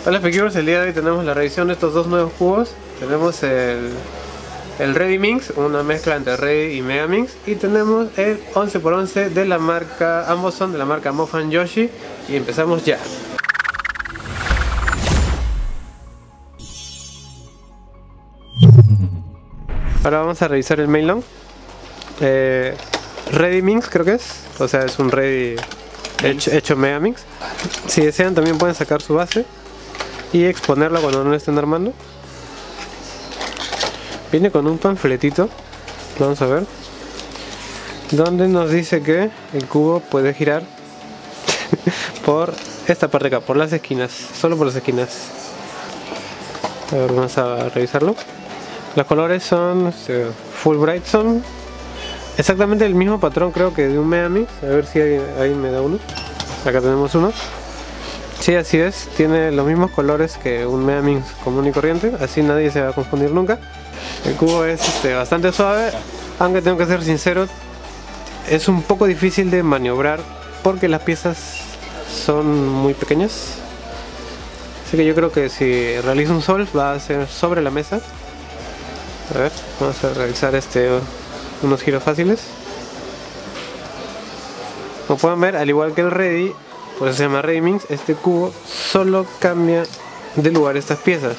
Hola Pequibers, el día de hoy tenemos la revisión de estos dos nuevos cubos. Tenemos el Ready Minx, una mezcla entre Ready y Mega Minx. Y tenemos el 11×11 de la marca, ambos son de la marca Mofan Yoshi. Y empezamos ya. Ahora vamos a revisar el Main Long. Ready Minx creo que es, o sea es un Ready hecho Mega Minx. Si desean también pueden sacar su base y exponerla cuando no lo estén armando. Viene con un panfletito, vamos a ver, donde nos dice que el cubo puede girar por esta parte de acá, por las esquinas, solo por las esquinas. A ver, vamos a revisarlo. Los colores son Full Bright, son exactamente el mismo patrón creo que de un Mega Minx. A ver si ahí me da uno. Acá tenemos uno. Sí, así es, tiene los mismos colores que un Mega Minx común y corriente, así nadie se va a confundir nunca. El cubo es bastante suave, aunque tengo que ser sincero, es un poco difícil de maniobrar porque las piezas son muy pequeñas. Así que yo creo que si realizo un solve va a ser sobre la mesa. A ver, vamos a realizar unos giros fáciles. Como pueden ver, al igual que el Ready, pues se llama Ready Minx, este cubo solo cambia de lugar estas piezas.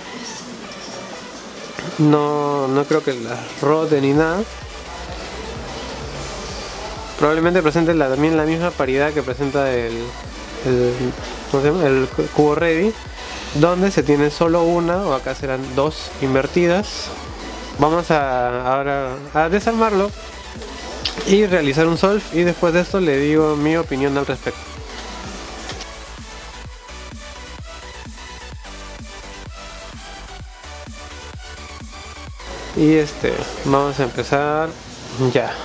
No creo que las rote ni nada. Probablemente presente también la misma paridad que presenta ¿cómo se llama? El cubo Ready, donde se tiene solo una, o acá serán dos invertidas. Vamos ahora a desarmarlo y realizar un solve, y después de esto le digo mi opinión al respecto. Y vamos a empezar ya.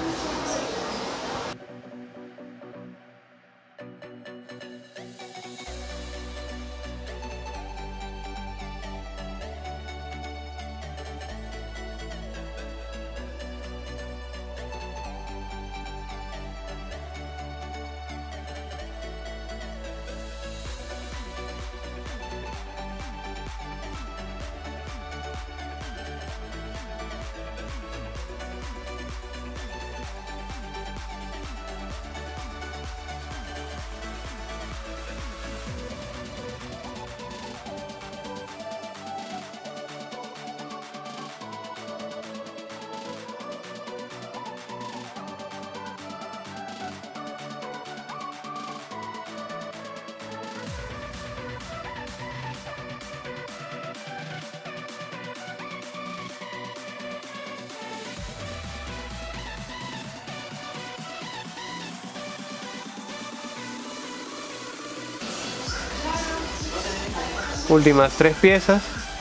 Últimas 3 piezas.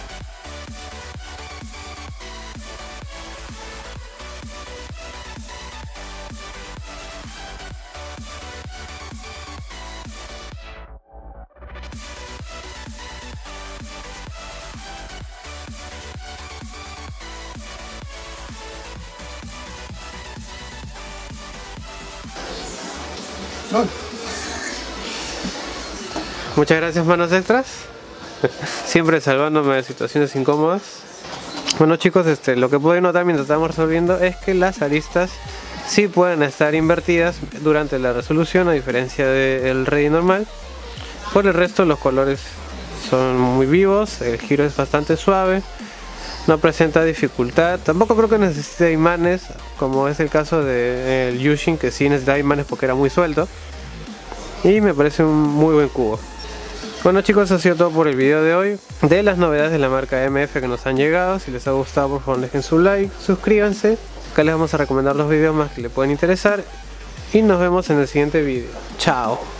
Muchas gracias, manos extras. Siempre salvándome de situaciones incómodas. Bueno chicos, lo que pueden notar mientras estamos resolviendo es que las aristas sí pueden estar invertidas durante la resolución, a diferencia del Ready normal. Por el resto los colores son muy vivos, el giro es bastante suave, no presenta dificultad. Tampoco creo que necesite imanes, como es el caso del Yushin, que sí necesita imanes porque era muy suelto. Y me parece un muy buen cubo. Bueno chicos, eso ha sido todo por el video de hoy, de las novedades de la marca MF que nos han llegado. Si les ha gustado, por favor dejen su like, suscríbanse. Acá les vamos a recomendar los videos más que les pueden interesar. Y nos vemos en el siguiente video. Chao.